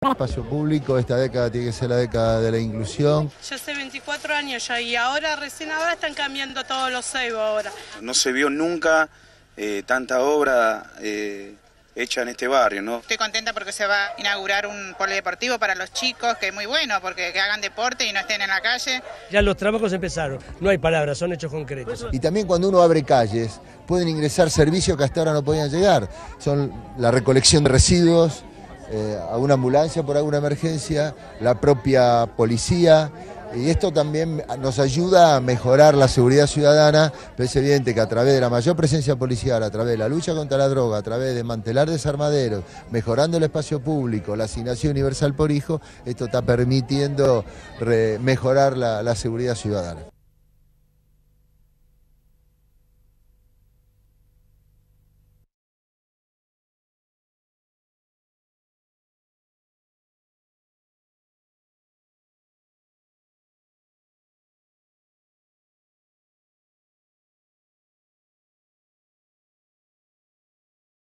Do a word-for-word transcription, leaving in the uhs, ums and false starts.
Espacio público, esta década tiene que ser la década de la inclusión. Yo hace veinticuatro años ya y ahora recién ahora están cambiando todos los ceibos ahora. No se vio nunca eh, tanta obra eh, hecha en este barrio, ¿no? Estoy contenta porque se va a inaugurar un polideportivo para los chicos, que es muy bueno, porque que hagan deporte y no estén en la calle. Ya los trabajos empezaron, no hay palabras, son hechos concretos. Y también cuando uno abre calles, pueden ingresar servicios que hasta ahora no podían llegar. Son la recolección de residuos, eh, a una ambulancia por alguna emergencia, la propia policía. Y esto también nos ayuda a mejorar la seguridad ciudadana, pero es evidente que a través de la mayor presencia policial, a través de la lucha contra la droga, a través de desmantelar desarmaderos, mejorando el espacio público, la asignación universal por hijo, esto está permitiendo re- mejorar la, la seguridad ciudadana.